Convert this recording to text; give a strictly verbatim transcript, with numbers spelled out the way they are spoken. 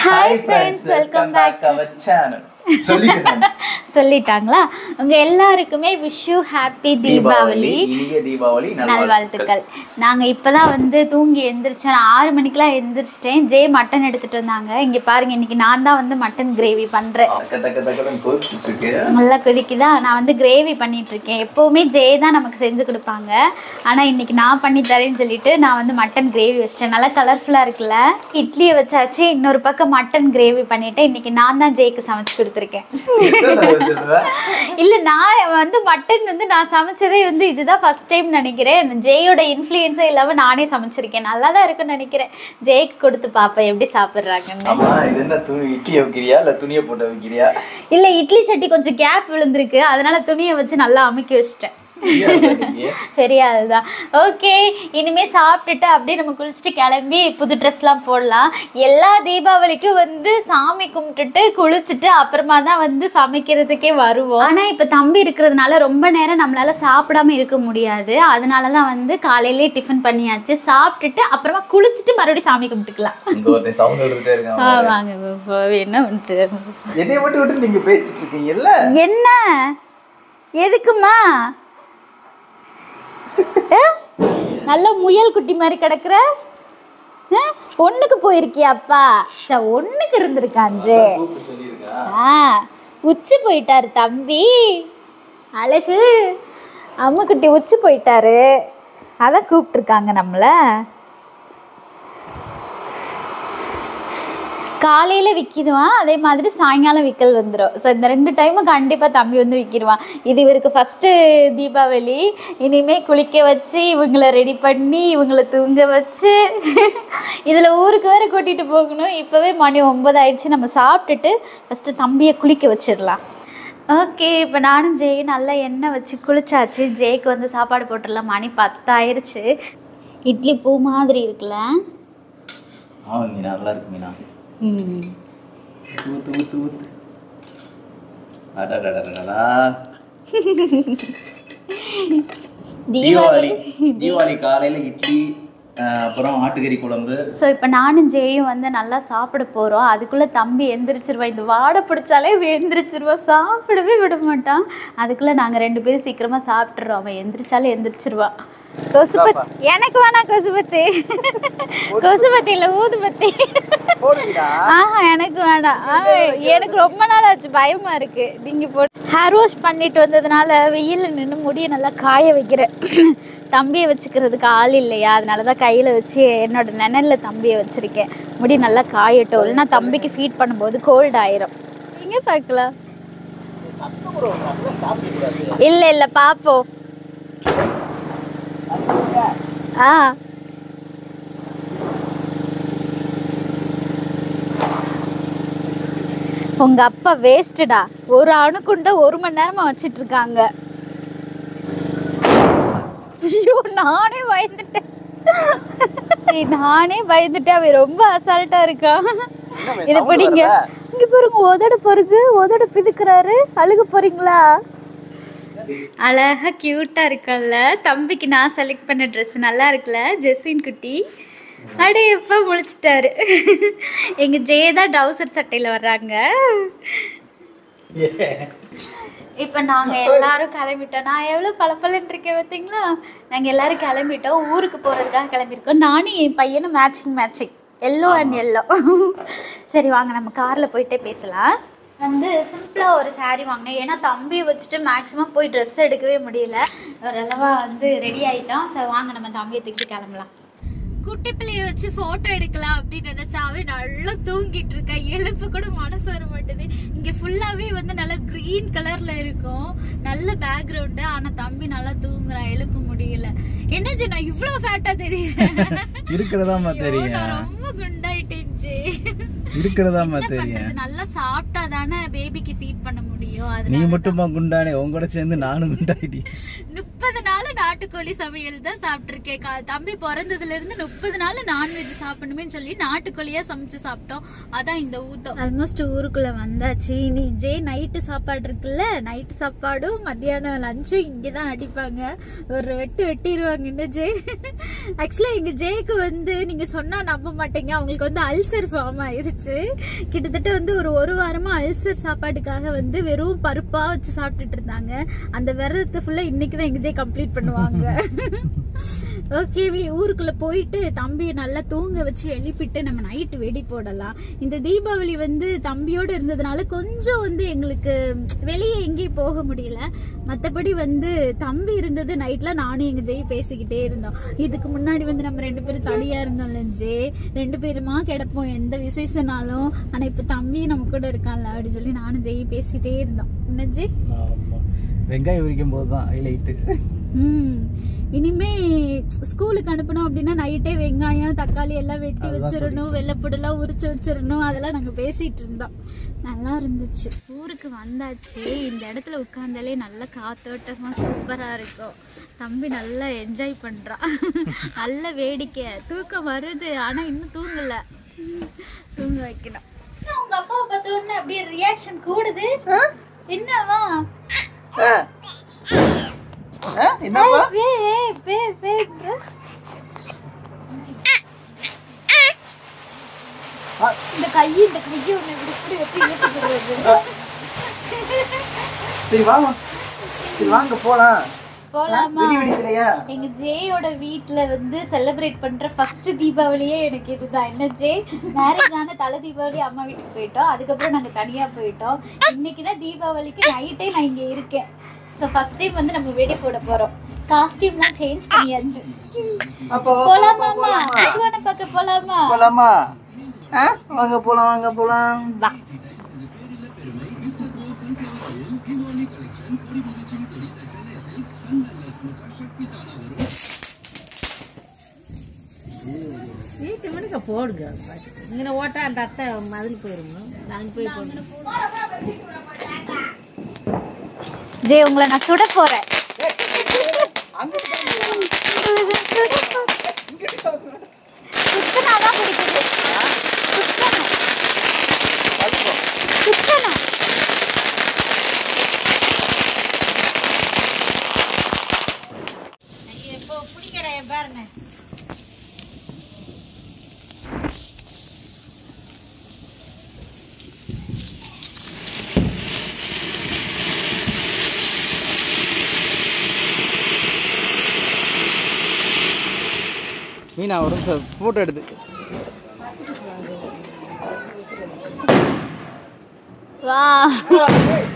Hi friends, welcome back to our channel. சொல்லிட்டாங்களா உங்க எல்லாருக்குமே wish you happy Diwali. இனிய தீபாவளி நல்வாழ்த்துக்கள். நாங்க இப்பதான் வந்து தூங்கி எந்திரிச்சேன். ஆறு மணிக்குலாம் எந்திரிச்சிட்டேன். ஜே மட்டன் எடுத்துட்டு வந்தாங்க. இங்க பாருங்க, இன்னைக்கு நான் தான் வந்து மட்டன் கிரேவி பண்றேன். நல்லா கொதிக்குதா? நான் வந்து கிரேவி பண்ணிட்டு இருக்கேன். எப்பவுமே ஜே தான் நமக்கு செஞ்சு கொடுப்பாங்க. ஆனா இன்னைக்கு நான் பண்ணி தரேன்னு சொல்லிட்டு நான் வந்து மட்டன் கிரேவி வச்சிட்டேன். நல்லா கலர்ஃபுல்லா இருக்குல்ல? இட்லியை வச்சாச்சு. இன்னொரு பக்கம் மட்டன் கிரேவி பண்ணிட்டேன். இன்னைக்கு நான் தான் ஜேக்கு சமைச்சு கொடுத்துருக்கேன். இல்ல, நான் வந்து மட்டன் வந்து நான் சமைச்சதே வந்து இதுதான் ஃபர்ஸ்ட் டைம் நினைக்கிறேன். ஜேயோட இன்ஃப்ளூயன்ஸே இல்லாம நானே சமைச்சிருக்கேன். நல்லா தான் இருக்குன்னு நினைக்கிறேன். ஜேக்கு கொடுத்து பாப்பேன் எப்படி சாப்பிடுறாங்கன்னு. இல்ல, இட்லி சட்டி கொஞ்சம் கேப் விழுந்திருக்கு, அதனால துணியை வச்சு நல்லா அமுக்கி வச்சிட்டேன். பெரிய ஆள்தான். ஓகே, இனிமே சாப்பிட்டுட்டு அப்படியே நம்ம குளிச்சுட்டு கிளம்பி புது ட்ரெஸ்லாம் போடலாம். எல்லா தீபாவளிக்கும் வந்து சாமி கும்பிட்டுட்டு குளிச்சுட்டு அப்புறமா தான் வந்து சமைக்கிறதுக்கே வருவோம். ஆனா இப்ப தம்பி இருக்கிறதுனால ரொம்ப நேரம் நம்மளால சாப்பிடாம இருக்க முடியாது. அதனாலதான் வந்து காலையிலே டிஃபன் பண்ணியாச்சு. சாப்பிட்டுட்டு அப்புறமா குளிச்சுட்டு மறுபடியும் சாமி கும்பிட்டுக்கலாம். என்ன எதுக்குமா நல்ல முயல் குட்டி மாதிரி கிடக்குற? ஒண்ணுக்கு போயிருக்கியாப்பா? ஒண்ணுக்கு இருந்திருக்காஞ்சே. உச்சி போயிட்டாரு தம்பி. அழகு அம்முக்குட்டி உச்சி போயிட்டாரு. அதான் கூப்பிட்டுருக்காங்க நம்மள. காலையில் விற்கிடுவான், அதே மாதிரி சாயங்காலம் விற்கல் வந்துடும். ஸோ இந்த ரெண்டு டைமும் கண்டிப்பாக தம்பி வந்து விற்கிடுவான். இது இவருக்கு ஃபஸ்ட்டு தீபாவளி. இனிமேல் குளிக்க வச்சு இவங்களை ரெடி பண்ணி இவங்களை தூங்க வச்சு இதில் ஊருக்கு வேறு கூட்டிகிட்டு போகணும். இப்போவே மணி ஒம்பது ஆயிடுச்சு. நம்ம சாப்பிட்டுட்டு ஃபஸ்ட்டு தம்பியை குளிக்க வச்சிடலாம். ஓகே, இப்போ நானும் ஜெயும் நல்லா எண்ணெய் வச்சு குளிச்சாச்சு. ஜெய்க்கு வந்து சாப்பாடு போட்டுடலாம். மணி பத்தாயிருச்சு. இட்லி பூ மாதிரி இருக்குல்ல? நல்லா இருக்கு மீனா. தீபாவளி தீபாவளி காலையில இட்லி, அப்புறம் ஆட்டுக்கறி குழம்பு. ஸோ இப்போ நானும் ஜெயும் வந்து நல்லா சாப்பிட போகிறோம். அதுக்குள்ளே தம்பி எந்திரிச்சிருவான். இந்த வாடை பிடிச்சாலே எந்திரிச்சிருவான், சாப்பிடவே விட மாட்டான். அதுக்குள்ளே நாங்கள் ரெண்டு பேரும் சீக்கிரமாக சாப்பிட்றோம். அவன் எந்திரிச்சாலே எந்திரிச்சிருவான். கொசுபத்தி எனக்கு வேணாம். கொசுபத்தி கொசுபத்தி இல்லை, ஊதுபத்தி. ஆஹா, எனக்கு வேணாம். எனக்கு ரொம்ப நாள் ஆச்சு, பயமா இருக்கு. நீங்க போட்டு ஹேர் வாஷ் பண்ணிட்டு வந்ததுனால வெயில நின்று முடிய நல்லா காய வைக்கிறேன். தம்பியை வச்சுக்கிறதுக்கு ஆள் இல்லையா, அதனாலதான் கையில வச்சு என்னோட நிழல்ல தம்பியை வச்சிருக்கேன். முடி நல்லா காயட்டும், இல்லைன்னா தம்பிக்கு ஃபீட் பண்ணும்போது கோல்ட் ஆயிரும். நீங்க பார்க்கலாம். இல்ல இல்ல பாப்போம். ஆ உங்க அப்பா வேஸ்டடா. ஒரு அணுக்குண்ட ஒரு மணி நேரமா வச்சிட்டு இருக்காங்க. ஐயோ, நானே பயந்துட்டேன். நானே பயந்துட்டேன். அவன் ரொம்ப அசால்ட்டா இருக்கான். இத படிங்க. இங்க பாருங்க, உதட பாருங்க, உதட பிதுக்குறாரு. அழுக போறீங்களா? அழகா கியூட்டா இருக்கல்ல. தம்பிக்கு நான் செலக்ட் பண்ண ட்ரெஸ் நல்லா இருக்குல்ல? ஜெஸ்வின் குட்டி அடே எப்ப முழிச்சிட்டாரு. எங்க ஜெயதா டவுசர் சட்டையில வர்றாங்க. இப்ப நாங்க எல்லாரும் கிளம்பிட்டோம். நான் எவ்வளவு பளபளன்னு இருக்கேன் பார்த்தீங்களா? நாங்க எல்லாரும் கிளம்பிட்டோம். ஊருக்கு போறதுக்காக கிளம்பியிருக்கோம். நானும் என் பையனும் matching matching yellow and yellow. சரி வாங்க, நம்ம கார்ல போயிட்டே பேசலாம். வந்து சிம்பிளாக ஒரு சாரீ வாங்கினேன். ஏன்னா தம்பியை வச்சுட்டு மேக்ஸிமம் போய் ட்ரெஸ் எடுக்கவே முடியல. ஓரளவாக வந்து ரெடி ஆகிட்டோம். ஸோ வாங்க நம்ம தம்பியை தூக்கி கிளம்பலாம். குட்டி பிள்ளைய வச்சு போட்டோ எடுக்கலாம் அப்படின்னு நினைச்சாவே நல்லா தூங்கிட்டு இருக்கா. எழுப்பு கூட மனசு வர மாட்டேது. இங்க ஃபுல்லாவே வந்து நல்லா கிரீன் கலர்ல இருக்கும், நல்ல பேக்ரவுண்டு. ஆனா தம்பி நல்லா தூங்குறான், எழுப்ப முடியல. என்ன ஜெனா இவ்வளவு ஃபேட்டா தெரியும்? இருக்கிறதாமா தெரியும். ரொம்ப குண்டாயிட்டேஞ்சு. இருக்கிறதாமா தெரியும். நல்லா சாப்பிட்டா தானே பேபிக்கு ஃபீட் பண்ண முடியும். நீ மட்டுமா குண்டானே? உங்களோட சேர்ந்து நானும் குண்டாயிட்டேன். முப்பது நாள் நான் நாட்டுக்கோழி சமையல் தான் சாப்பிட்டுருக்கேன். தம்பி பிறந்ததுல இருந்து முப்பது நாள் நான்வெஜ் சாப்பிடணுமே சொல்லி நாட்டுக்கோழியா சமைச்சு சாப்பிட்டோம். அதான் இந்த ஊத்தம். ஆல்மோஸ்ட் ஊருக்குள்ள வந்தாச்சு. இனி ஜே நைட்டு சாப்பாடு இருக்குல்ல, நைட்டு சாப்பாடும் மத்தியானம் லஞ்சும் இங்கதான் அடிப்பாங்க. ஒரு வெட்டு வெட்டிடுவாங்க இந்த ஜே. ஆக்சுவலா எங்க ஜேக்கு வந்து நீங்க சொன்னா நம்ப மாட்டீங்க, அவங்களுக்கு வந்து அல்சர் ஃபார்ம் ஆயிருச்சு. கிட்டத்தட்ட வந்து ஒரு ஒரு வாரமா அல்சர் சாப்பாட்டுக்காக வந்து வெறும் பருப்பா வச்சு சாப்பிட்டுட்டு இருந்தாங்க. அந்த விரதத்தை ஃபுல்லா இன்னைக்குதான் எங்க ஜே கம்ப்ளீட் பண்ணுவாங்க. ஓகே, ஊருக்குள்ள போயிட்டு தம்பியை நல்லா தூங்க வச்சு எழுப்பிட்டு நம்ம நைட்டு வெடி போடலாம். இந்த தீபாவளி வந்து தம்பியோட இருந்ததுனால கொஞ்சம் வந்து எங்களுக்கு வெளியே எங்கேயும் போக முடியல. மத்தபடி வந்து தம்பி இருந்தது நைட்ல நானும் எங்க ஜெய் பேசிக்கிட்டே இருந்தோம். இதுக்கு முன்னாடி வந்து நம்ம ரெண்டு பேரும் தனியா இருந்தோம்ல ஜே, ரெண்டு பேருமா கிடப்போம் எந்த விசேஷனாலும். ஆனா இப்ப தம்பி நம்ம கூட இருக்கான்ல அப்படின்னு சொல்லி நானும் ஜெய் பேசிட்டே இருந்தோம். என்ன ஜே? வெங்காயம் உரிக்கும் போதுதான் ஹைலைட். ம் இனிமே ஸ்கூலுக்கு அனுப்பணும் அப்படின்னா நைட்டே வெங்காயம் தக்காளி எல்லாம் வெட்டி வச்சிடணும், வெள்ளைப்பூடெல்லாம் உரிச்சு வச்சிடணும். அதெல்லாம் நாங்க பேசிட்டு இருந்தோம். நல்லா இருந்துச்சு. ஊருக்கு வந்தாச்சு. இந்த இடத்துல உட்கார்ந்தாலே நல்ல காத்தோட்டமா சூப்பரா இருக்கும். தம்பி நல்லா என்ஜாய் பண்றான். நல்ல வேடிக்கை. தூக்கம் வருது ஆனா இன்னும் தூங்கல. தூங்க வைக்கணும். உங்க அப்பாவை பார்த்த உடனே அப்படியே ரியாக்ஷன் கூடுது. என்னவா என்னப்பா பே பே பே இந்த கையை இந்த கையை ஒண்ணு இப்படி இப்படி வச்சு இழுத்துக்கிறது. சரி வாங்க, சரி வாங்க போலாம். போலாமா? வெடி வெடிக்கலையா? எங்க ஜேயோட வீட்ல வந்து செலிப்ரேட் பண்ற ஃபர்ஸ்ட் தீபாவளியே எனக்கு இதுதான். என்ன ஜே, மேரேஜ் ஆன தலை தீபாவளி அம்மா வீட்டுக்கு போயிட்டோம். அதுக்கப்புறம் நாங்க தனியா போயிட்டோம். இன்னைக்குதான் தீபாவளிக்கு நைட்டே நான் இங்க இருக்கேன். ஸோ ஃபர்ஸ்ட் டைம் வந்து நம்ம வெடி போட போறோம். காஸ்டியூம்லாம் சேஞ்ச் பண்ணியாச்சு. போலாமாமா? ஜெஸ்வனை பார்க்க போலாமா? போலாமா? வாங்க போலாம், வாங்க போலாம். வா. வீட்டு மணிக்கு போடுங்க. இங்கே ஓட்டா அந்த அத்தை மதில் போயிருமா? நாங்கள் போய் போடுறோம். ஜே, உங்களை நான் சுட போறேன். சுத்தனாதான் பிடிக்குது. சுத்தனம் சுத்தனம் இப்போ பிடிக்கடா பாருங்க. மீனா ஒரு நிமிஷம் ஃபோட்டோ எடுத்து. வா